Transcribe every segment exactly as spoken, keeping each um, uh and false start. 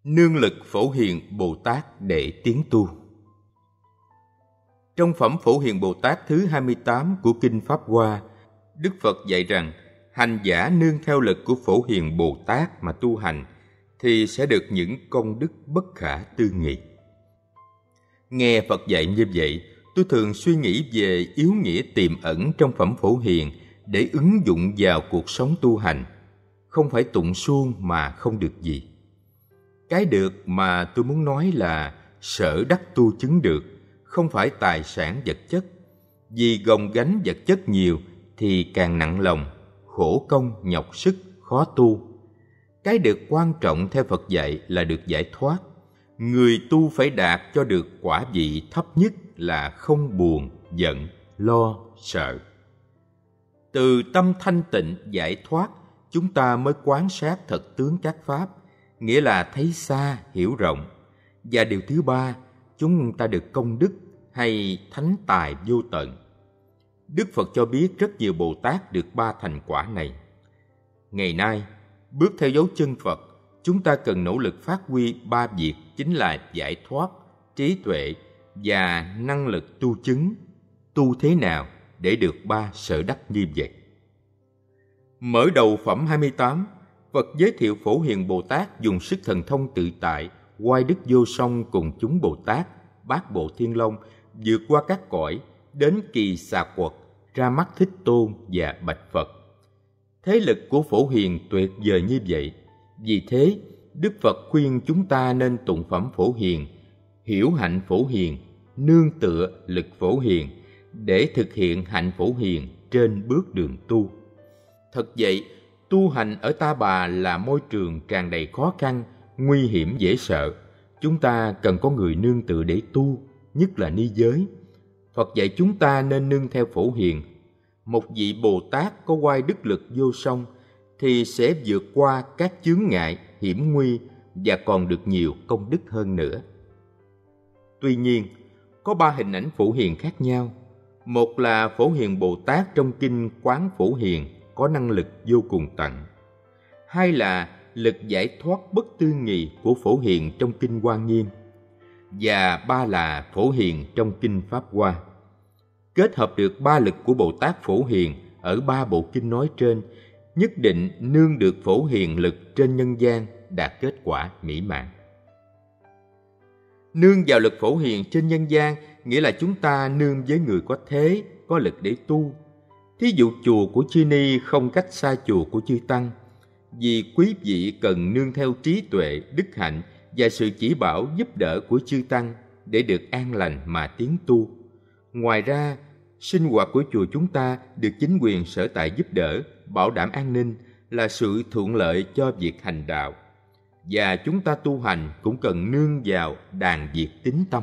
Nương lực Phổ Hiền Bồ Tát để tiến tu. Trong phẩm Phổ Hiền Bồ Tát thứ hai mươi tám của Kinh Pháp Hoa, Đức Phật dạy rằng hành giả nương theo lực của Phổ Hiền Bồ Tát mà tu hành thì sẽ được những công đức bất khả tư nghị. Nghe Phật dạy như vậy, tôi thường suy nghĩ về yếu nghĩa tiềm ẩn trong phẩm Phổ Hiền để ứng dụng vào cuộc sống tu hành. Không phải tụng suông mà không được gì. Cái được mà tôi muốn nói là sở đắc tu chứng được, không phải tài sản vật chất. Vì gồng gánh vật chất nhiều thì càng nặng lòng, khổ công, nhọc sức, khó tu. Cái được quan trọng theo Phật dạy là được giải thoát. Người tu phải đạt cho được quả vị thấp nhất là không buồn, giận, lo, sợ. Từ tâm thanh tịnh giải thoát, chúng ta mới quán sát thật tướng các pháp, nghĩa là thấy xa, hiểu rộng. Và điều thứ ba, chúng ta được công đức hay thánh tài vô tận. Đức Phật cho biết rất nhiều Bồ Tát được ba thành quả này. Ngày nay, bước theo dấu chân Phật, chúng ta cần nỗ lực phát huy ba việc chính là giải thoát, trí tuệ và năng lực tu chứng. Tu thế nào để được ba sở đắc như vậy? Mở đầu phẩm hai mươi tám, Phật giới thiệu Phổ Hiền Bồ Tát dùng sức thần thông tự tại, oai đức vô song cùng chúng Bồ Tát, bát bộ Thiên Long, vượt qua các cõi, đến Kỳ Xà Quật, ra mắt Thích Tôn và bạch Phật. Thế lực của Phổ Hiền tuyệt vời như vậy. Vì thế, Đức Phật khuyên chúng ta nên tụng phẩm Phổ Hiền, hiểu hạnh Phổ Hiền, nương tựa lực Phổ Hiền, để thực hiện hạnh Phổ Hiền trên bước đường tu. Thật vậy, tu hành ở Ta Bà là môi trường tràn đầy khó khăn, nguy hiểm dễ sợ. Chúng ta cần có người nương tựa để tu, nhất là ni giới. Phật dạy chúng ta nên nương theo Phổ Hiền. Một vị Bồ Tát có oai đức lực vô song thì sẽ vượt qua các chướng ngại, hiểm nguy và còn được nhiều công đức hơn nữa. Tuy nhiên, có ba hình ảnh Phổ Hiền khác nhau. Một là Phổ Hiền Bồ Tát trong kinh Quán Phổ Hiền có năng lực vô cùng tận. Hai là lực giải thoát bất tư nghì của Phổ Hiền trong kinh Hoa Nghiêm. Và ba là Phổ Hiền trong kinh Pháp Hoa. Kết hợp được ba lực của Bồ Tát Phổ Hiền ở ba bộ kinh nói trên, nhất định nương được Phổ Hiền lực trên nhân gian đạt kết quả mỹ mãn. Nương vào lực Phổ Hiền trên nhân gian nghĩa là chúng ta nương với người có thế, có lực để tu. Thí dụ chùa của chư Ni không cách xa chùa của chư Tăng, vì quý vị cần nương theo trí tuệ, đức hạnh và sự chỉ bảo giúp đỡ của chư Tăng để được an lành mà tiến tu. Ngoài ra, sinh hoạt của chùa chúng ta được chính quyền sở tại giúp đỡ, bảo đảm an ninh là sự thuận lợi cho việc hành đạo. Và chúng ta tu hành cũng cần nương vào đàn việc tín tâm.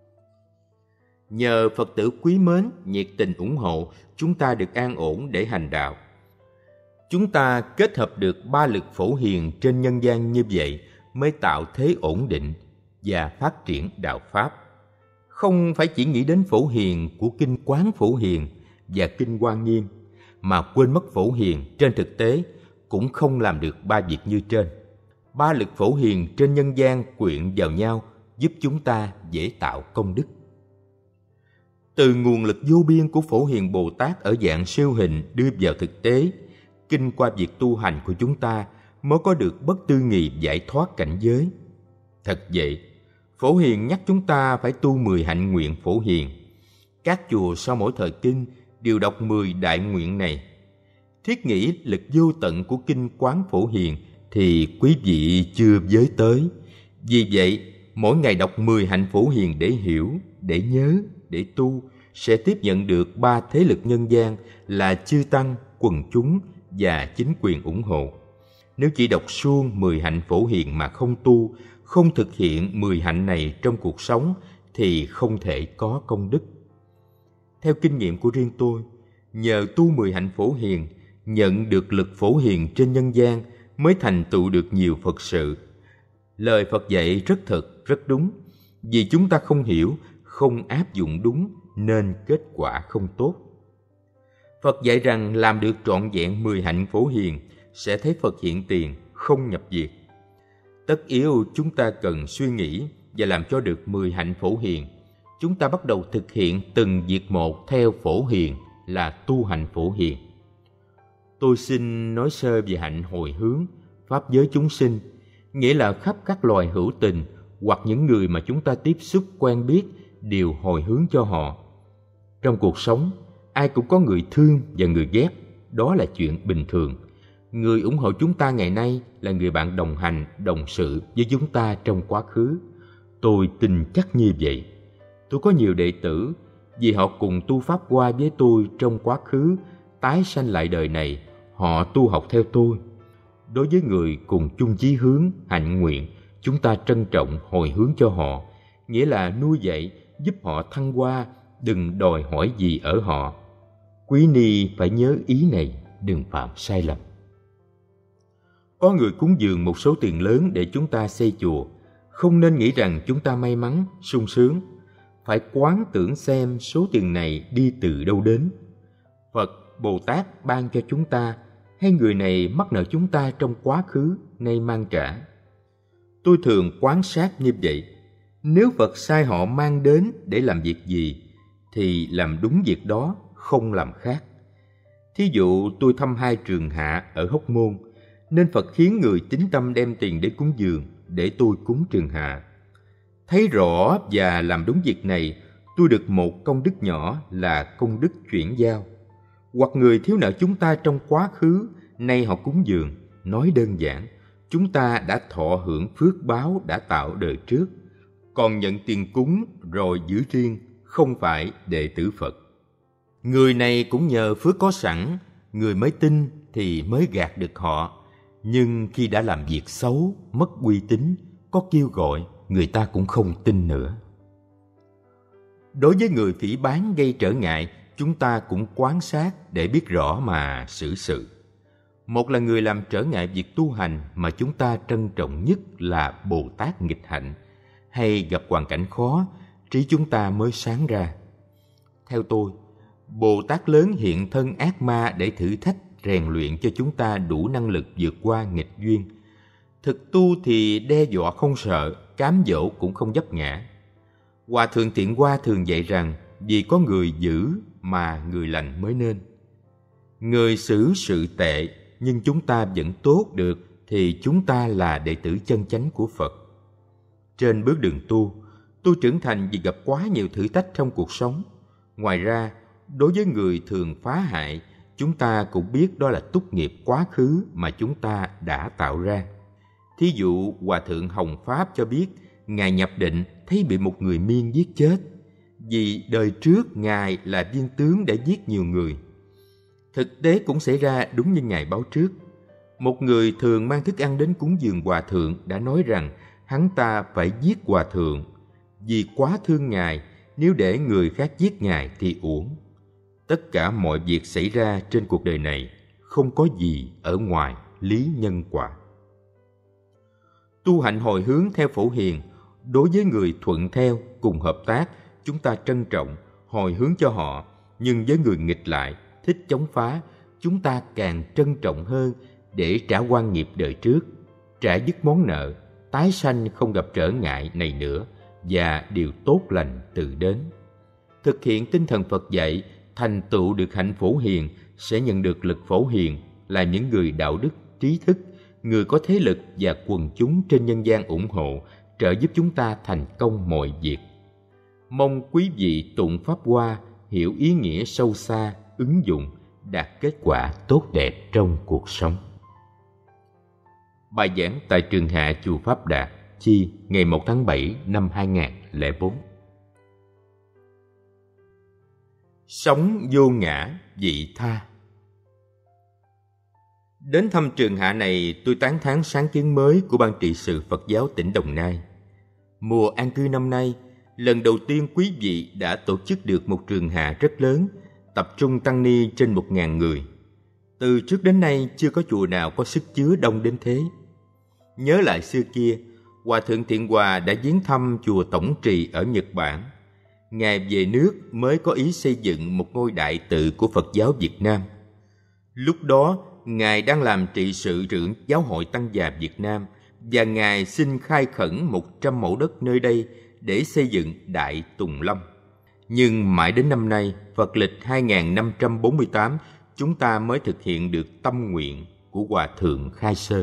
Nhờ Phật tử quý mến, nhiệt tình ủng hộ, chúng ta được an ổn để hành đạo. Chúng ta kết hợp được ba lực Phổ Hiền trên nhân gian như vậy mới tạo thế ổn định và phát triển đạo Pháp. Không phải chỉ nghĩ đến Phổ Hiền của kinh Quán Phổ Hiền và kinh Hoa Nghiêm, mà quên mất Phổ Hiền trên thực tế cũng không làm được ba việc như trên. Ba lực Phổ Hiền trên nhân gian quyện vào nhau giúp chúng ta dễ tạo công đức. Từ nguồn lực vô biên của Phổ Hiền Bồ Tát ở dạng siêu hình đưa vào thực tế, kinh qua việc tu hành của chúng ta mới có được bất tư nghì giải thoát cảnh giới. Thật vậy, Phổ Hiền nhắc chúng ta phải tu mười hạnh nguyện Phổ Hiền. Các chùa sau mỗi thời kinh đều đọc mười đại nguyện này. Thiết nghĩ lực vô tận của kinh Quán Phổ Hiền thì quý vị chưa giới tới. Vì vậy, mỗi ngày đọc mười hạnh Phổ Hiền để hiểu, để nhớ, để tu, sẽ tiếp nhận được ba thế lực nhân gian là chư Tăng, quần chúng và chính quyền ủng hộ. Nếu chỉ đọc suông mười hạnh Phổ Hiền mà không tu, không thực hiện mười hạnh này trong cuộc sống thì không thể có công đức. Theo kinh nghiệm của riêng tôi, nhờ tu mười hạnh Phổ Hiền, nhận được lực Phổ Hiền trên nhân gian mới thành tựu được nhiều Phật sự. Lời Phật dạy rất thật, rất đúng. Vì chúng ta không hiểu, không áp dụng đúng nên kết quả không tốt. Phật dạy rằng làm được trọn vẹn mười hạnh Phổ Hiền sẽ thấy Phật hiện tiền, không nhập diệt. Tất yếu chúng ta cần suy nghĩ và làm cho được mười hạnh Phổ Hiền. Chúng ta bắt đầu thực hiện từng việc một theo Phổ Hiền là tu hành Phổ Hiền. Tôi xin nói sơ về hạnh hồi hướng, pháp giới chúng sinh, nghĩa là khắp các loài hữu tình hoặc những người mà chúng ta tiếp xúc quen biết đều hồi hướng cho họ. Trong cuộc sống, ai cũng có người thương và người ghét, đó là chuyện bình thường. Người ủng hộ chúng ta ngày nay là người bạn đồng hành, đồng sự với chúng ta trong quá khứ. Tôi tin chắc như vậy. Tôi có nhiều đệ tử, vì họ cùng tu Pháp Hoa với tôi trong quá khứ, tái sanh lại đời này, họ tu học theo tôi. Đối với người cùng chung chí hướng, hạnh nguyện, chúng ta trân trọng hồi hướng cho họ, nghĩa là nuôi dạy, giúp họ thăng hoa, đừng đòi hỏi gì ở họ. Quý ni phải nhớ ý này, đừng phạm sai lầm. Có người cúng dường một số tiền lớn để chúng ta xây chùa, không nên nghĩ rằng chúng ta may mắn, sung sướng. Phải quán tưởng xem số tiền này đi từ đâu đến. Phật, Bồ Tát ban cho chúng ta, hay người này mắc nợ chúng ta trong quá khứ, nay mang trả. Tôi thường quan sát như vậy. Nếu Phật sai họ mang đến để làm việc gì, thì làm đúng việc đó, không làm khác. Thí dụ tôi thăm hai trường hạ ở Hóc Môn, nên Phật khiến người tín tâm đem tiền để cúng dường, để tôi cúng trường hạ. Thấy rõ và làm đúng việc này, tôi được một công đức nhỏ là công đức chuyển giao. Hoặc người thiếu nợ chúng ta trong quá khứ, nay họ cúng dường. Nói đơn giản, chúng ta đã thọ hưởng phước báo đã tạo đời trước, còn nhận tiền cúng rồi giữ riêng, không phải đệ tử Phật. Người này cũng nhờ phước có sẵn, người mới tin thì mới gạt được họ. Nhưng khi đã làm việc xấu, mất uy tín, có kêu gọi, người ta cũng không tin nữa. Đối với người phỉ báng gây trở ngại, chúng ta cũng quan sát để biết rõ mà xử sự. Một là người làm trở ngại việc tu hành mà chúng ta trân trọng nhất là Bồ Tát nghịch hạnh, hay gặp hoàn cảnh khó, trí chúng ta mới sáng ra. Theo tôi, Bồ Tát lớn hiện thân ác ma để thử thách, rèn luyện cho chúng ta đủ năng lực vượt qua nghịch duyên. Thực tu thì đe dọa không sợ, cám dỗ cũng không vấp ngã. Hòa Thượng Thiện Hoa thường dạy rằng, vì có người dữ mà người lành mới nên. Người xử sự tệ nhưng chúng ta vẫn tốt được thì chúng ta là đệ tử chân chánh của Phật. Trên bước đường tu, tôi trưởng thành vì gặp quá nhiều thử thách trong cuộc sống. Ngoài ra, đối với người thường phá hại, chúng ta cũng biết đó là túc nghiệp quá khứ mà chúng ta đã tạo ra. Thí dụ, Hòa Thượng Hồng Pháp cho biết, Ngài nhập định thấy bị một người Miên giết chết, vì đời trước Ngài là viên tướng đã giết nhiều người. Thực tế cũng xảy ra đúng như Ngài báo trước. Một người thường mang thức ăn đến cúng dường Hòa Thượng đã nói rằng hắn ta phải giết Hòa Thượng, vì quá thương Ngài, nếu để người khác giết Ngài thì uổng. Tất cả mọi việc xảy ra trên cuộc đời này không có gì ở ngoài lý nhân quả. Tu hạnh hồi hướng theo Phổ Hiền, đối với người thuận theo cùng hợp tác, chúng ta trân trọng, hồi hướng cho họ, nhưng với người nghịch lại, thích chống phá, chúng ta càng trân trọng hơn để trả oan nghiệp đời trước, trả dứt món nợ, tái sanh không gặp trở ngại này nữa và điều tốt lành tự đến. Thực hiện tinh thần Phật dạy, thành tựu được hạnh Phổ Hiền sẽ nhận được lực Phổ Hiền, là những người đạo đức, trí thức, người có thế lực và quần chúng trên nhân gian ủng hộ, trợ giúp chúng ta thành công mọi việc. Mong quý vị tụng Pháp Hoa, hiểu ý nghĩa sâu xa, ứng dụng, đạt kết quả tốt đẹp trong cuộc sống. Bài giảng tại trường hạ chùa Pháp Đạt, Chi, ngày một tháng bảy năm hai nghìn không trăm lẻ bốn. Sống vô ngã, vị tha. Đến thăm trường hạ này, tôi tán thán sáng kiến mới của Ban trị sự Phật giáo tỉnh Đồng Nai. Mùa an cư năm nay, lần đầu tiên quý vị đã tổ chức được một trường hạ rất lớn, tập trung tăng ni trên một ngàn người. Từ trước đến nay chưa có chùa nào có sức chứa đông đến thế. Nhớ lại xưa kia, Hòa Thượng Thiện Hòa đã viếng thăm chùa Tổng Trì ở Nhật Bản. Ngài về nước mới có ý xây dựng một ngôi đại tự của Phật giáo Việt Nam. Lúc đó, Ngài đang làm trị sự trưởng Giáo hội Tăng già Việt Nam và Ngài xin khai khẩn một trăm mẫu đất nơi đây để xây dựng Đại Tùng Lâm. Nhưng mãi đến năm nay, Phật lịch hai nghìn năm trăm bốn mươi tám, chúng ta mới thực hiện được tâm nguyện của Hòa Thượng Khai Sơn.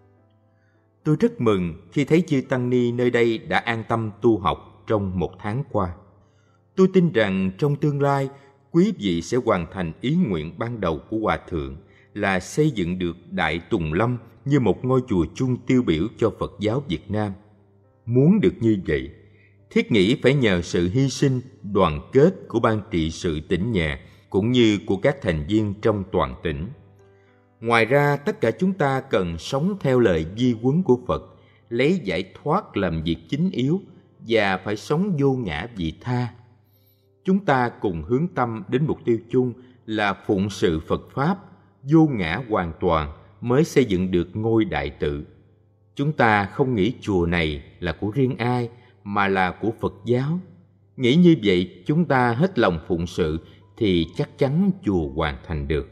Tôi rất mừng khi thấy chư Tăng Ni nơi đây đã an tâm tu học trong một tháng qua. Tôi tin rằng trong tương lai, quý vị sẽ hoàn thành ý nguyện ban đầu của Hòa Thượng là xây dựng được Đại Tùng Lâm như một ngôi chùa chung tiêu biểu cho Phật giáo Việt Nam. Muốn được như vậy, thiết nghĩ phải nhờ sự hy sinh, đoàn kết của ban trị sự tỉnh nhà cũng như của các thành viên trong toàn tỉnh. Ngoài ra, tất cả chúng ta cần sống theo lời di huấn của Phật, lấy giải thoát làm việc chính yếu và phải sống vô ngã vị tha. Chúng ta cùng hướng tâm đến mục tiêu chung là phụng sự Phật Pháp, vô ngã hoàn toàn mới xây dựng được ngôi đại tự. Chúng ta không nghĩ chùa này là của riêng ai, mà là của Phật giáo. Nghĩ như vậy, chúng ta hết lòng phụng sự thì chắc chắn chùa hoàn thành được.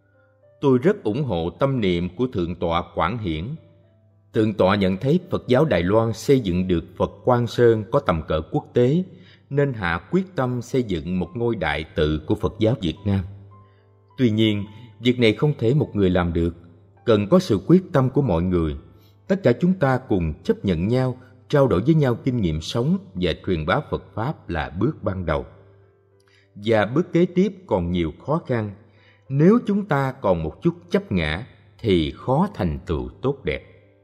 Tôi rất ủng hộ tâm niệm của Thượng tọa Quảng Hiển. Thượng tọa nhận thấy Phật giáo Đài Loan xây dựng được Phật Quang Sơn có tầm cỡ quốc tế, nên hạ quyết tâm xây dựng một ngôi đại tự của Phật giáo Việt Nam. Tuy nhiên, việc này không thể một người làm được, cần có sự quyết tâm của mọi người. Tất cả chúng ta cùng chấp nhận nhau, trao đổi với nhau kinh nghiệm sống và truyền bá Phật Pháp là bước ban đầu. Và bước kế tiếp còn nhiều khó khăn. Nếu chúng ta còn một chút chấp ngã thì khó thành tựu tốt đẹp.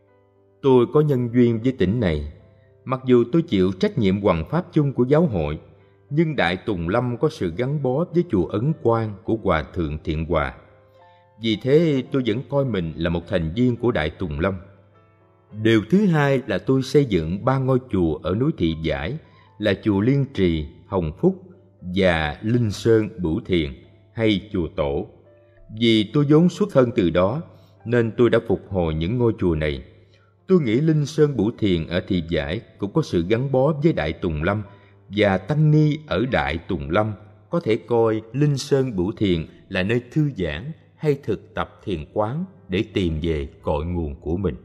Tôi có nhân duyên với tỉnh này. Mặc dù tôi chịu trách nhiệm hoằng pháp chung của giáo hội, nhưng Đại Tùng Lâm có sự gắn bó với chùa Ấn Quang của Hòa Thượng Thiện Hòa. Vì thế tôi vẫn coi mình là một thành viên của Đại Tùng Lâm. Điều thứ hai là tôi xây dựng ba ngôi chùa ở núi Thị Vải là chùa Liên Trì, Hồng Phúc và Linh Sơn, Bửu Thiền hay chùa Tổ. Vì tôi vốn xuất thân từ đó nên tôi đã phục hồi những ngôi chùa này. Tôi nghĩ Linh Sơn, Bửu Thiền ở Thị Vải cũng có sự gắn bó với Đại Tùng Lâm, và Tăng Ni ở Đại Tùng Lâm có thể coi Linh Sơn, Bửu Thiền là nơi thư giãn hay thực tập thiền quán để tìm về cội nguồn của mình.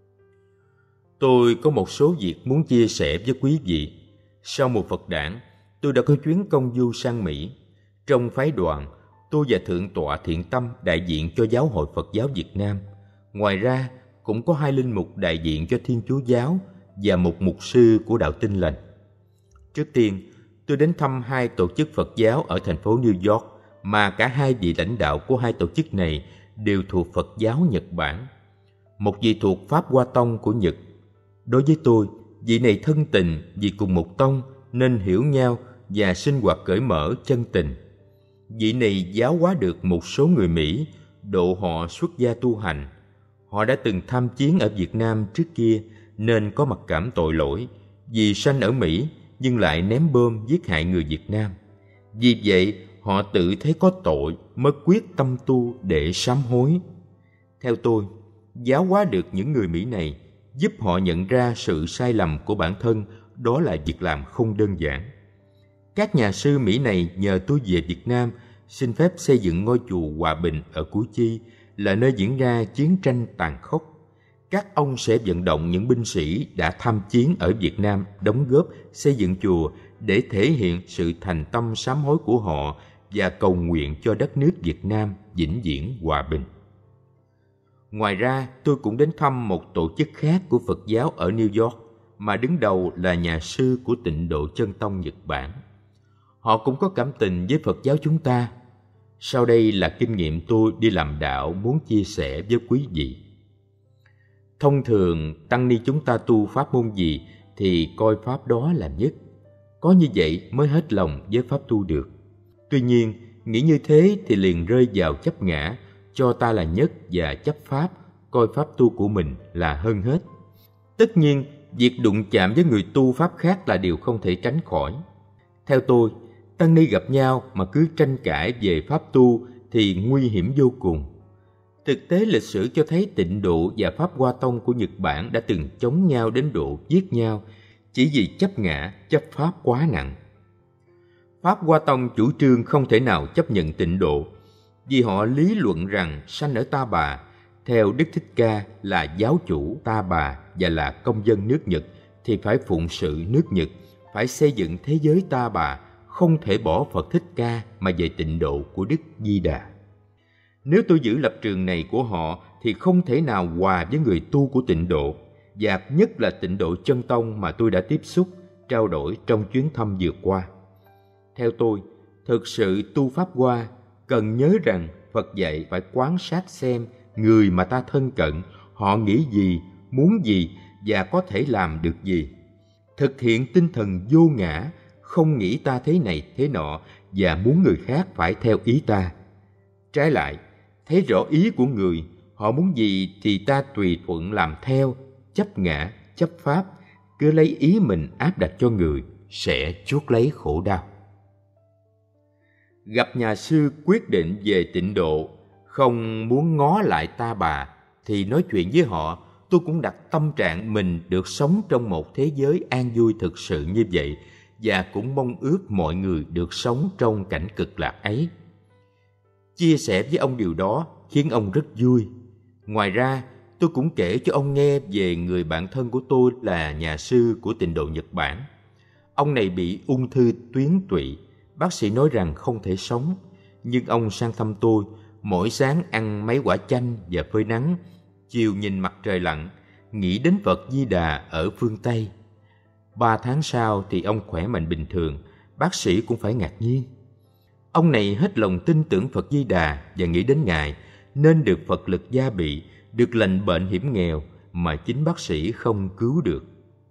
Tôi có một số việc muốn chia sẻ với quý vị. Sau mùa Phật đản, tôi đã có chuyến công du sang Mỹ. Trong phái đoàn, tôi và Thượng tọa Thiện Tâm đại diện cho Giáo hội Phật giáo Việt Nam. Ngoài ra, cũng có hai linh mục đại diện cho Thiên Chúa giáo và một mục sư của đạo Tin Lành. Trước tiên, tôi đến thăm hai tổ chức Phật giáo ở thành phố New York mà cả hai vị lãnh đạo của hai tổ chức này đều thuộc Phật giáo Nhật Bản. Một vị thuộc Pháp Hoa Tông của Nhật. Đối với tôi, vị này thân tình vì cùng một tông nên hiểu nhau và sinh hoạt cởi mở chân tình. Vị này giáo hóa được một số người Mỹ, độ họ xuất gia tu hành. Họ đã từng tham chiến ở Việt Nam trước kia nên có mặc cảm tội lỗi vì sanh ở Mỹ nhưng lại ném bom giết hại người Việt Nam. Vì vậy, họ tự thấy có tội mới quyết tâm tu để sám hối. Theo tôi, giáo hóa được những người Mỹ này giúp họ nhận ra sự sai lầm của bản thân, đó là việc làm không đơn giản. Các nhà sư Mỹ này nhờ tôi về Việt Nam xin phép xây dựng ngôi chùa Hòa Bình ở Củ Chi, là nơi diễn ra chiến tranh tàn khốc. Các ông sẽ vận động những binh sĩ đã tham chiến ở Việt Nam đóng góp xây dựng chùa để thể hiện sự thành tâm sám hối của họ và cầu nguyện cho đất nước Việt Nam vĩnh viễn hòa bình. Ngoài ra, tôi cũng đến thăm một tổ chức khác của Phật giáo ở New York mà đứng đầu là nhà sư của Tịnh Độ Chân Tông Nhật Bản. Họ cũng có cảm tình với Phật giáo chúng ta. Sau đây là kinh nghiệm tôi đi làm đạo muốn chia sẻ với quý vị. Thông thường, tăng ni chúng ta tu pháp môn gì thì coi pháp đó là nhất. Có như vậy mới hết lòng với pháp tu được. Tuy nhiên, nghĩ như thế thì liền rơi vào chấp ngã, cho ta là nhất và chấp pháp, coi pháp tu của mình là hơn hết. Tất nhiên, việc đụng chạm với người tu pháp khác là điều không thể tránh khỏi. Theo tôi, tăng ni gặp nhau mà cứ tranh cãi về pháp tu thì nguy hiểm vô cùng. Thực tế lịch sử cho thấy Tịnh Độ và Pháp Hoa Tông của Nhật Bản đã từng chống nhau đến độ giết nhau chỉ vì chấp ngã, chấp pháp quá nặng. Pháp Hoa Tông chủ trương không thể nào chấp nhận Tịnh Độ vì họ lý luận rằng sanh ở Ta Bà theo Đức Thích Ca là giáo chủ Ta Bà và là công dân nước Nhật thì phải phụng sự nước Nhật, phải xây dựng thế giới Ta Bà, không thể bỏ Phật Thích Ca mà về tịnh độ của Đức Di Đà. Nếu tôi giữ lập trường này của họ thì không thể nào hòa với người tu của tịnh độ, và nhất là tịnh độ chân tông mà tôi đã tiếp xúc, trao đổi trong chuyến thăm vừa qua. Theo tôi, thực sự tu Pháp Hoa cần nhớ rằng Phật dạy phải quan sát xem người mà ta thân cận, họ nghĩ gì, muốn gì và có thể làm được gì. Thực hiện tinh thần vô ngã, không nghĩ ta thế này thế nọ và muốn người khác phải theo ý ta. Trái lại, thấy rõ ý của người, họ muốn gì thì ta tùy thuận làm theo, chấp ngã, chấp pháp, cứ lấy ý mình áp đặt cho người, sẽ chuốc lấy khổ đau. Gặp nhà sư quyết định về tịnh độ, không muốn ngó lại Ta Bà, thì nói chuyện với họ, tôi cũng đặt tâm trạng mình được sống trong một thế giới an vui thực sự như vậy, và cũng mong ước mọi người được sống trong cảnh cực lạc ấy. Chia sẻ với ông điều đó khiến ông rất vui. Ngoài ra, tôi cũng kể cho ông nghe về người bạn thân của tôi là nhà sư của tịnh độ Nhật Bản. Ông này bị ung thư tuyến tụy, bác sĩ nói rằng không thể sống, nhưng ông sang thăm tôi, mỗi sáng ăn mấy quả chanh và phơi nắng, chiều nhìn mặt trời lặn, nghĩ đến Phật Di Đà ở phương Tây. Ba tháng sau thì ông khỏe mạnh bình thường, bác sĩ cũng phải ngạc nhiên. Ông này hết lòng tin tưởng Phật Di Đà và nghĩ đến Ngài nên được Phật lực gia bị, được lành bệnh hiểm nghèo mà chính bác sĩ không cứu được.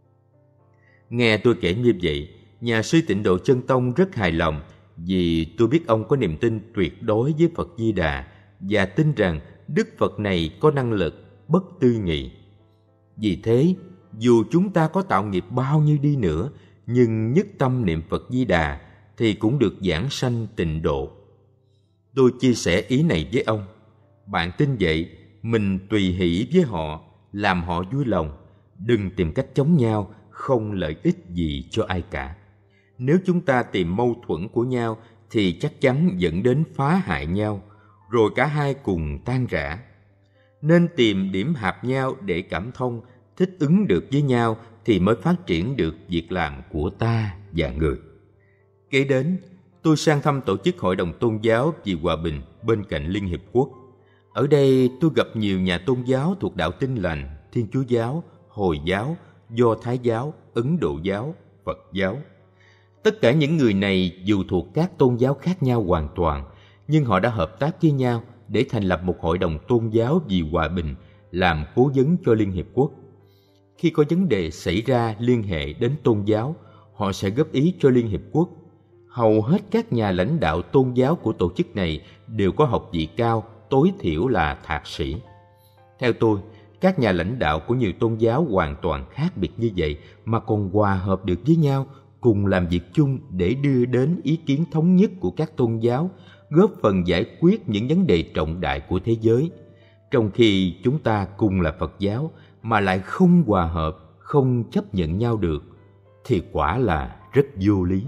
Nghe tôi kể như vậy, nhà sư tịnh độ chân tông rất hài lòng, vì tôi biết ông có niềm tin tuyệt đối với Phật Di Đà và tin rằng Đức Phật này có năng lực bất tư nghị. Vì thế, dù chúng ta có tạo nghiệp bao nhiêu đi nữa, nhưng nhất tâm niệm Phật Di Đà thì cũng được giảng sanh tịnh độ. Tôi chia sẻ ý này với ông. Bạn tin vậy, mình tùy hỷ với họ, làm họ vui lòng, đừng tìm cách chống nhau, không lợi ích gì cho ai cả. Nếu chúng ta tìm mâu thuẫn của nhau thì chắc chắn dẫn đến phá hại nhau, rồi cả hai cùng tan rã. Nên tìm điểm hợp nhau để cảm thông, thích ứng được với nhau thì mới phát triển được việc làm của ta và người. Kế đến, tôi sang thăm tổ chức Hội đồng Tôn giáo vì Hòa bình bên cạnh Liên Hiệp Quốc. Ở đây tôi gặp nhiều nhà tôn giáo thuộc đạo Tin Lành, Thiên Chúa giáo, Hồi giáo, Do Thái giáo, Ấn Độ giáo, Phật giáo. Tất cả những người này dù thuộc các tôn giáo khác nhau hoàn toàn, nhưng họ đã hợp tác với nhau để thành lập một hội đồng tôn giáo vì hòa bình, làm cố vấn cho Liên Hiệp Quốc. Khi có vấn đề xảy ra liên hệ đến tôn giáo, họ sẽ góp ý cho Liên Hiệp Quốc. Hầu hết các nhà lãnh đạo tôn giáo của tổ chức này đều có học vị cao, tối thiểu là thạc sĩ. Theo tôi, các nhà lãnh đạo của nhiều tôn giáo hoàn toàn khác biệt như vậy mà còn hòa hợp được với nhau, cùng làm việc chung để đưa đến ý kiến thống nhất của các tôn giáo, góp phần giải quyết những vấn đề trọng đại của thế giới. Trong khi chúng ta cùng là Phật giáo mà lại không hòa hợp, không chấp nhận nhau được, thì quả là rất vô lý.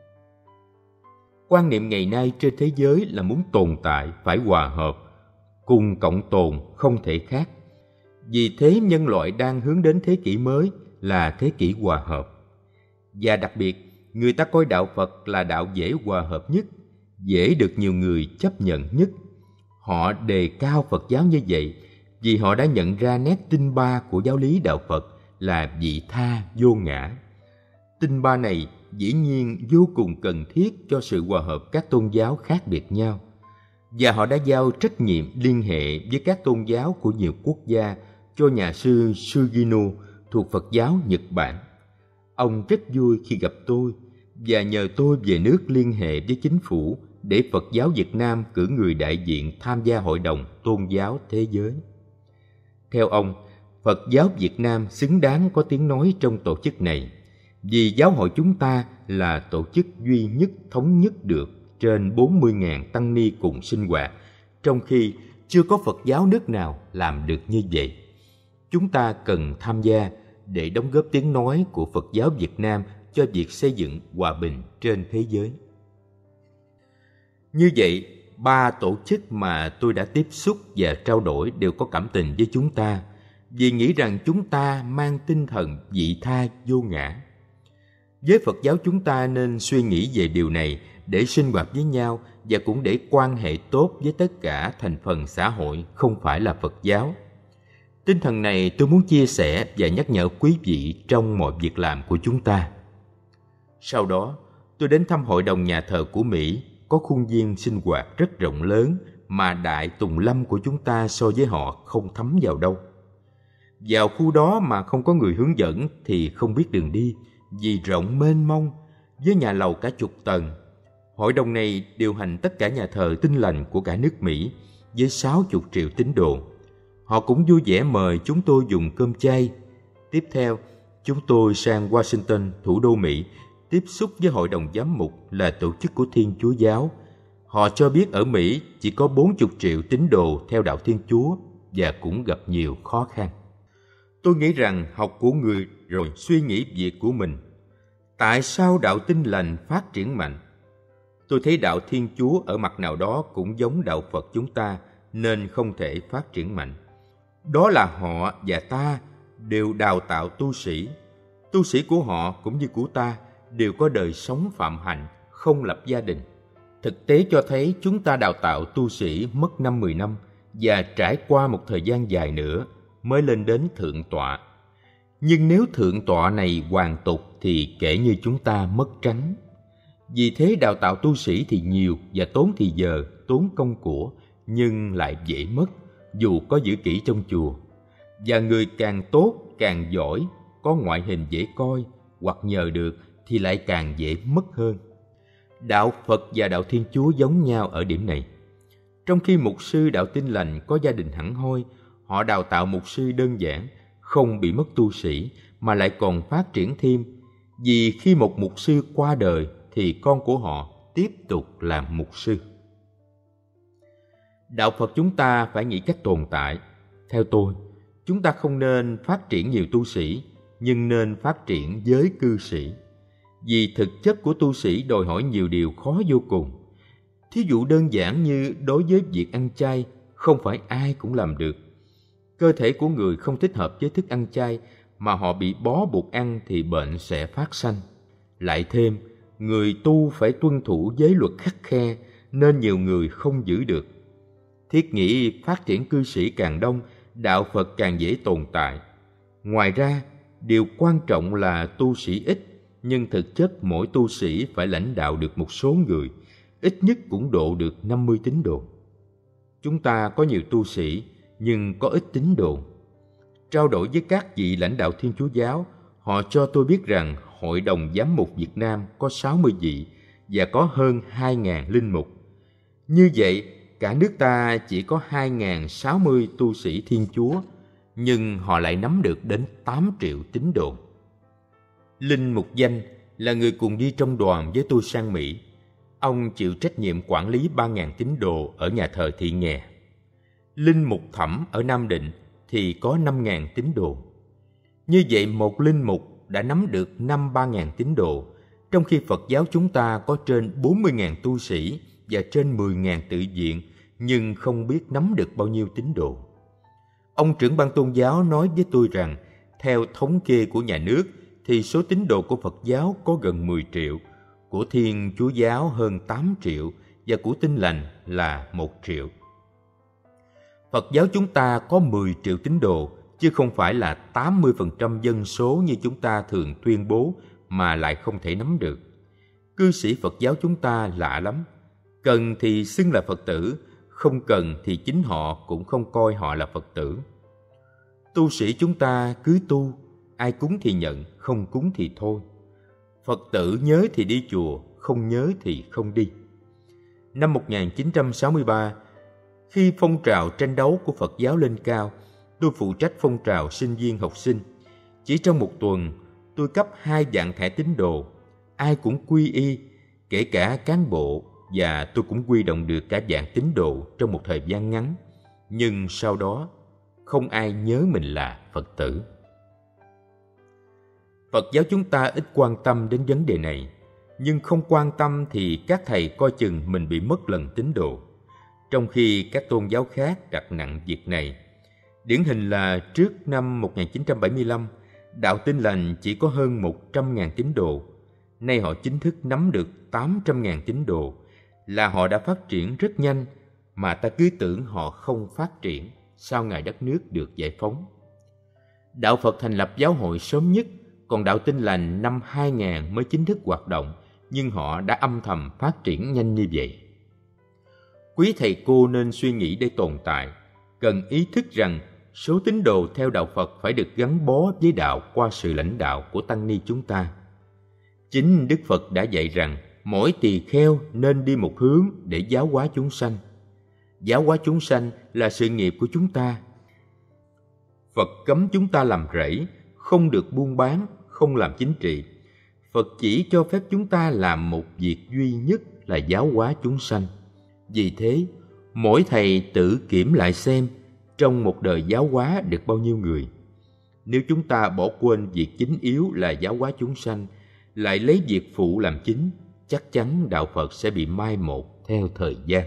Quan niệm ngày nay trên thế giới là muốn tồn tại phải hòa hợp, cùng cộng tồn không thể khác. Vì thế nhân loại đang hướng đến thế kỷ mới là thế kỷ hòa hợp. Và đặc biệt, người ta coi đạo Phật là đạo dễ hòa hợp nhất, dễ được nhiều người chấp nhận nhất. Họ đề cao Phật giáo như vậy vì họ đã nhận ra nét tinh ba của giáo lý đạo Phật là vị tha vô ngã. Tinh ba này dĩ nhiên vô cùng cần thiết cho sự hòa hợp các tôn giáo khác biệt nhau. Và họ đã giao trách nhiệm liên hệ với các tôn giáo của nhiều quốc gia cho nhà sư Sugino thuộc Phật giáo Nhật Bản. Ông rất vui khi gặp tôi và nhờ tôi về nước liên hệ với chính phủ để Phật giáo Việt Nam cử người đại diện tham gia Hội đồng Tôn giáo Thế giới. Theo ông, Phật giáo Việt Nam xứng đáng có tiếng nói trong tổ chức này, vì giáo hội chúng ta là tổ chức duy nhất thống nhất được trên bốn mươi nghìn tăng ni cùng sinh hoạt, trong khi chưa có Phật giáo nước nào làm được như vậy. Chúng ta cần tham gia để đóng góp tiếng nói của Phật giáo Việt Nam cho việc xây dựng hòa bình trên thế giới. Như vậy, ba tổ chức mà tôi đã tiếp xúc và trao đổi đều có cảm tình với chúng ta, vì nghĩ rằng chúng ta mang tinh thần vị tha vô ngã. Với Phật giáo chúng ta nên suy nghĩ về điều này để sinh hoạt với nhau và cũng để quan hệ tốt với tất cả thành phần xã hội không phải là Phật giáo. Tinh thần này tôi muốn chia sẻ và nhắc nhở quý vị trong mọi việc làm của chúng ta. Sau đó, tôi đến thăm hội đồng nhà thờ của Mỹ, có khuôn viên sinh hoạt rất rộng lớn mà Đại Tùng Lâm của chúng ta so với họ không thấm vào đâu. Vào khu đó mà không có người hướng dẫn thì không biết đường đi, vì rộng mênh mông, với nhà lầu cả chục tầng. Hội đồng này điều hành tất cả nhà thờ Tin Lành của cả nước Mỹ với sáu mươi triệu tín đồ. Họ cũng vui vẻ mời chúng tôi dùng cơm chay. Tiếp theo, chúng tôi sang Washington, thủ đô Mỹ, tiếp xúc với Hội đồng Giám mục là tổ chức của Thiên Chúa Giáo. Họ cho biết ở Mỹ chỉ có bốn mươi triệu tín đồ theo đạo Thiên Chúa và cũng gặp nhiều khó khăn. Tôi nghĩ rằng học của người rồi suy nghĩ việc của mình. Tại sao đạo Tin Lành phát triển mạnh? Tôi thấy đạo Thiên Chúa ở mặt nào đó cũng giống đạo Phật chúng ta nên không thể phát triển mạnh. Đó là họ và ta đều đào tạo tu sĩ. Tu sĩ của họ cũng như của ta đều có đời sống phạm hạnh, không lập gia đình. Thực tế cho thấy chúng ta đào tạo tu sĩ mất năm mười năm và trải qua một thời gian dài nữa mới lên đến thượng tọa. Nhưng nếu thượng tọa này hoàn tục thì kể như chúng ta mất trắng. Vì thế đào tạo tu sĩ thì nhiều và tốn thì giờ, tốn công của, nhưng lại dễ mất dù có giữ kỹ trong chùa. Và người càng tốt, càng giỏi, có ngoại hình dễ coi hoặc nhờ được thì lại càng dễ mất hơn. Đạo Phật và đạo Thiên Chúa giống nhau ở điểm này. Trong khi mục sư đạo Tin Lành có gia đình hẳn hoi, họ đào tạo mục sư đơn giản, không bị mất tu sĩ mà lại còn phát triển thêm. Vì khi một mục sư qua đời thì con của họ tiếp tục làm mục sư. Đạo Phật chúng ta phải nghĩ cách tồn tại. Theo tôi, chúng ta không nên phát triển nhiều tu sĩ, nhưng nên phát triển giới cư sĩ. Vì thực chất của tu sĩ đòi hỏi nhiều điều khó vô cùng. Thí dụ đơn giản như đối với việc ăn chay, không phải ai cũng làm được. Cơ thể của người không thích hợp với thức ăn chay, mà họ bị bó buộc ăn thì bệnh sẽ phát sanh. Lại thêm, người tu phải tuân thủ giới luật khắt khe, nên nhiều người không giữ được. Thiết nghĩ phát triển cư sĩ càng đông, đạo Phật càng dễ tồn tại. Ngoài ra, điều quan trọng là tu sĩ ít, nhưng thực chất mỗi tu sĩ phải lãnh đạo được một số người, ít nhất cũng độ được năm mươi tín đồ. Chúng ta có nhiều tu sĩ, nhưng có ít tín đồ. Trao đổi với các vị lãnh đạo Thiên Chúa Giáo, họ cho tôi biết rằng Hội đồng Giám mục Việt Nam có sáu mươi vị và có hơn hai nghìn linh mục. Như vậy, cả nước ta chỉ có hai nghìn sáu mươi tu sĩ Thiên Chúa, nhưng họ lại nắm được đến tám triệu tín đồ. Linh Mục Danh là người cùng đi trong đoàn với tôi sang Mỹ. Ông chịu trách nhiệm quản lý ba nghìn tín đồ ở nhà thờ Thị Nghè. Linh Mục Thẩm ở Nam Định thì có năm nghìn tín đồ. Như vậy một linh mục đã nắm được năm ba nghìn tín đồ, trong khi Phật giáo chúng ta có trên bốn mươi nghìn tu sĩ và trên mười nghìn tự viện, nhưng không biết nắm được bao nhiêu tín đồ. Ông trưởng ban tôn giáo nói với tôi rằng, theo thống kê của nhà nước, thì số tín đồ của Phật giáo có gần mười triệu, của Thiên Chúa Giáo hơn tám triệu và của Tin Lành là một triệu. Phật giáo chúng ta có mười triệu tín đồ, chứ không phải là tám mươi phần trăm dân số như chúng ta thường tuyên bố mà lại không thể nắm được. Cư sĩ Phật giáo chúng ta lạ lắm. Cần thì xưng là Phật tử, không cần thì chính họ cũng không coi họ là Phật tử. Tu sĩ chúng ta cứ tu, ai cúng thì nhận, không cúng thì thôi. Phật tử nhớ thì đi chùa, không nhớ thì không đi. Năm một nghìn chín trăm sáu mươi ba, khi phong trào tranh đấu của Phật giáo lên cao, tôi phụ trách phong trào sinh viên học sinh. Chỉ trong một tuần, tôi cấp hai vạn thẻ tín đồ. Ai cũng quy y, kể cả cán bộ, và tôi cũng huy động được cả vạn tín đồ trong một thời gian ngắn. Nhưng sau đó, không ai nhớ mình là Phật tử. Phật giáo chúng ta ít quan tâm đến vấn đề này, nhưng không quan tâm thì các thầy coi chừng mình bị mất lần tín đồ. trong khi các tôn giáo khác đặt nặng việc này. Điển hình là trước năm một nghìn chín trăm bảy mươi lăm, đạo Tin Lành chỉ có hơn một trăm nghìn tín đồ. Nay họ chính thức nắm được tám trăm nghìn tín đồ, là họ đã phát triển rất nhanh, mà ta cứ tưởng họ không phát triển sau ngày đất nước được giải phóng. Đạo Phật thành lập giáo hội sớm nhất, còn đạo Tin Lành năm hai nghìn mới chính thức hoạt động, nhưng họ đã âm thầm phát triển nhanh như vậy. Quý thầy cô nên suy nghĩ để tồn tại, cần ý thức rằng số tín đồ theo đạo Phật phải được gắn bó với đạo qua sự lãnh đạo của tăng ni chúng ta. Chính Đức Phật đã dạy rằng mỗi tỳ kheo nên đi một hướng để giáo hóa chúng sanh. Giáo hóa chúng sanh là sự nghiệp của chúng ta. Phật cấm chúng ta làm rẫy, không được buôn bán, không làm chính trị. Phật chỉ cho phép chúng ta làm một việc duy nhất là giáo hóa chúng sanh. Vì thế, mỗi thầy tự kiểm lại xem trong một đời giáo hóa được bao nhiêu người. Nếu chúng ta bỏ quên việc chính yếu là giáo hóa chúng sanh, lại lấy việc phụ làm chính, chắc chắn đạo Phật sẽ bị mai một theo thời gian.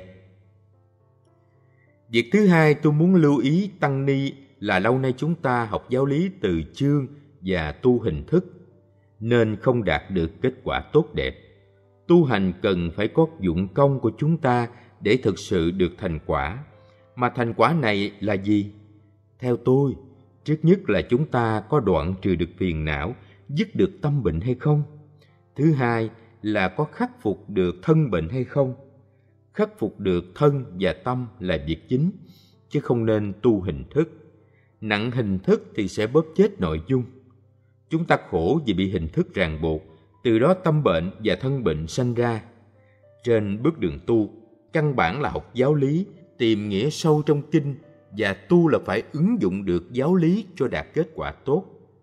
Việc thứ hai tôi muốn lưu ý tăng ni là lâu nay chúng ta học giáo lý từ chương và tu hình thức, nên không đạt được kết quả tốt đẹp. Tu hành cần phải có dụng công của chúng ta để thực sự được thành quả. Mà thành quả này là gì? Theo tôi, trước nhất là chúng ta có đoạn trừ được phiền não, dứt được tâm bệnh hay không? Thứ hai là có khắc phục được thân bệnh hay không? Khắc phục được thân và tâm là việc chính, chứ không nên tu hình thức. Nặng hình thức thì sẽ bóp chết nội dung. Chúng ta khổ vì bị hình thức ràng buộc, từ đó tâm bệnh và thân bệnh sanh ra. Trên bước đường tu, căn bản là học giáo lý, tìm nghĩa sâu trong kinh, và tu là phải ứng dụng được giáo lý cho đạt kết quả tốt.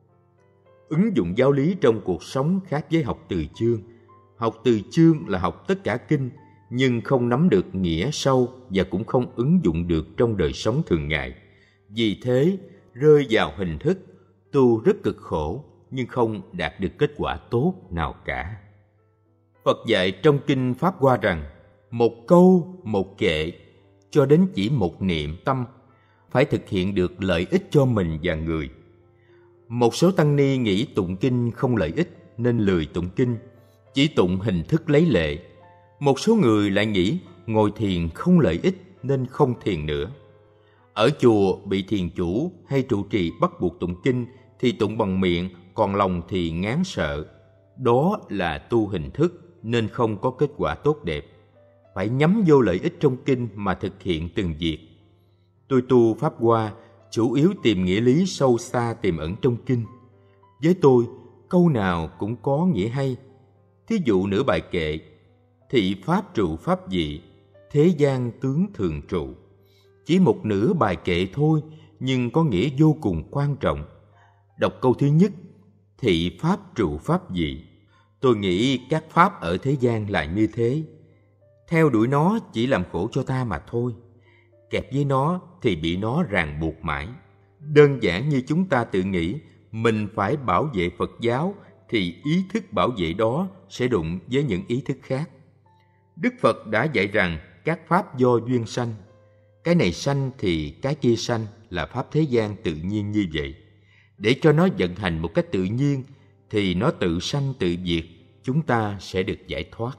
Ứng dụng giáo lý trong cuộc sống khác với học từ chương. Học từ chương là học tất cả kinh, nhưng không nắm được nghĩa sâu và cũng không ứng dụng được trong đời sống thường ngày. Vì thế, rơi vào hình thức, tu rất cực khổ, nhưng không đạt được kết quả tốt nào cả. Phật dạy trong kinh Pháp Hoa rằng, một câu, một kệ, cho đến chỉ một niệm tâm, phải thực hiện được lợi ích cho mình và người. Một số tăng ni nghĩ tụng kinh không lợi ích nên lười tụng kinh, chỉ tụng hình thức lấy lệ. Một số người lại nghĩ ngồi thiền không lợi ích nên không thiền nữa. Ở chùa bị thiền chủ hay trụ trì bắt buộc tụng kinh thì tụng bằng miệng, còn lòng thì ngán sợ. Đó là tu hình thức nên không có kết quả tốt đẹp. Phải nhắm vô lợi ích trong kinh mà thực hiện từng việc. Tôi tu Pháp Hoa chủ yếu tìm nghĩa lý sâu xa tiềm ẩn trong kinh. Với tôi, câu nào cũng có nghĩa hay. Thí dụ nửa bài kệ, thị pháp trụ pháp dị, thế gian tướng thường trụ. Chỉ một nửa bài kệ thôi, nhưng có nghĩa vô cùng quan trọng. Đọc câu thứ nhất, thị pháp trụ pháp dị. Tôi nghĩ các pháp ở thế gian là như thế. Theo đuổi nó chỉ làm khổ cho ta mà thôi. Kẹp với nó thì bị nó ràng buộc mãi. Đơn giản như chúng ta tự nghĩ mình phải bảo vệ Phật giáo thì ý thức bảo vệ đó sẽ đụng với những ý thức khác. Đức Phật đã dạy rằng các pháp do duyên sanh. Cái này sanh thì cái kia sanh là pháp thế gian tự nhiên như vậy. Để cho nó vận hành một cách tự nhiên thì nó tự sanh tự diệt, chúng ta sẽ được giải thoát.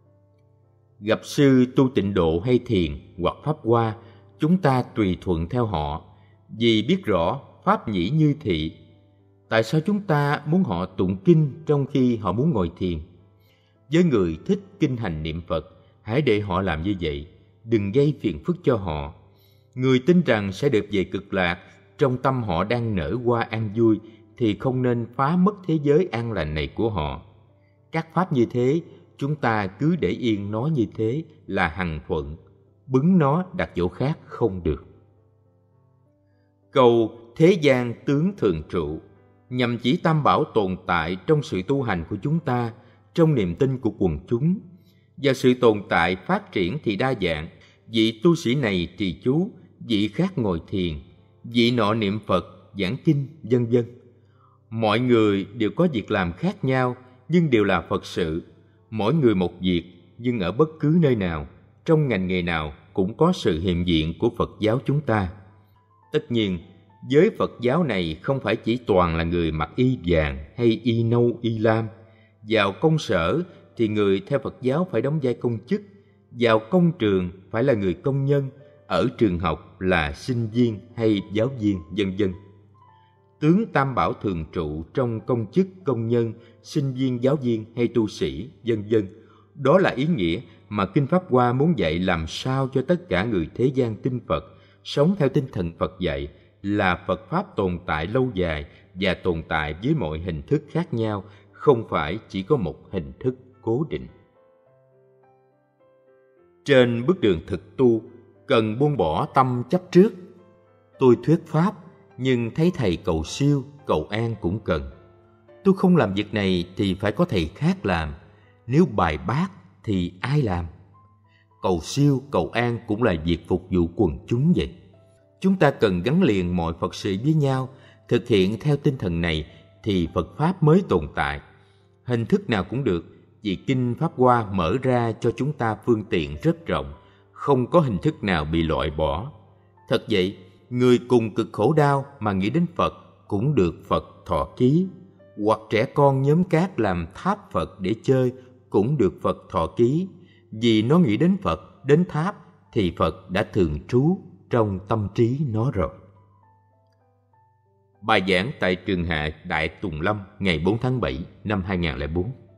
Gặp sư tu tịnh độ hay thiền hoặc Pháp Hoa, chúng ta tùy thuận theo họ, vì biết rõ pháp nhĩ như thị. Tại sao chúng ta muốn họ tụng kinh trong khi họ muốn ngồi thiền? Với người thích kinh hành niệm Phật, hãy để họ làm như vậy, đừng gây phiền phức cho họ. Người tin rằng sẽ được về cực lạc, trong tâm họ đang nở hoa an vui, thì không nên phá mất thế giới an lành này của họ. Các pháp như thế, chúng ta cứ để yên nó như thế là hằng thuận, bứng nó đặt chỗ khác không được. Câu thế gian tướng thường trụ nhằm chỉ tam bảo tồn tại trong sự tu hành của chúng ta, trong niềm tin của quần chúng. Và sự tồn tại phát triển thì đa dạng, vị tu sĩ này trì chú, vị khác ngồi thiền, vị nọ niệm Phật, giảng kinh, vân vân. Mọi người đều có việc làm khác nhau, nhưng đều là Phật sự. Mỗi người một việc, nhưng ở bất cứ nơi nào, trong ngành nghề nào cũng có sự hiện diện của Phật giáo chúng ta. Tất nhiên, giới Phật giáo này không phải chỉ toàn là người mặc y vàng hay y nâu y lam. Vào công sở thì người theo Phật giáo phải đóng vai công chức, vào công trường phải là người công nhân, ở trường học là sinh viên hay giáo viên, vân vân. Tướng tam bảo thường trụ trong công chức, công nhân, sinh viên, giáo viên hay tu sĩ, vân vân. Đó là ý nghĩa mà Kinh Pháp Hoa muốn dạy làm sao cho tất cả người thế gian tin Phật, sống theo tinh thần Phật dạy là Phật Pháp tồn tại lâu dài và tồn tại với mọi hình thức khác nhau, không phải chỉ có một hình thức cố định. Trên bước đường thực tu, cần buông bỏ tâm chấp trước. Tôi thuyết Pháp, nhưng thấy thầy cầu siêu, cầu an cũng cần. Tôi không làm việc này thì phải có thầy khác làm. Nếu bài bác thì ai làm? Cầu siêu, cầu an cũng là việc phục vụ quần chúng vậy. Chúng ta cần gắn liền mọi Phật sự với nhau, thực hiện theo tinh thần này thì Phật Pháp mới tồn tại. Hình thức nào cũng được, vì Kinh Pháp Hoa mở ra cho chúng ta phương tiện rất rộng, không có hình thức nào bị loại bỏ. Thật vậy, người cùng cực khổ đau mà nghĩ đến Phật cũng được Phật thọ ký, hoặc trẻ con nhóm cát làm tháp Phật để chơi cũng được Phật thọ ký, vì nó nghĩ đến Phật, đến tháp thì Phật đã thường trú trong tâm trí nó rồi. Bài giảng tại Trường Hạ Đại Tùng Lâm ngày bốn tháng bảy năm hai nghìn không trăm lẻ bốn.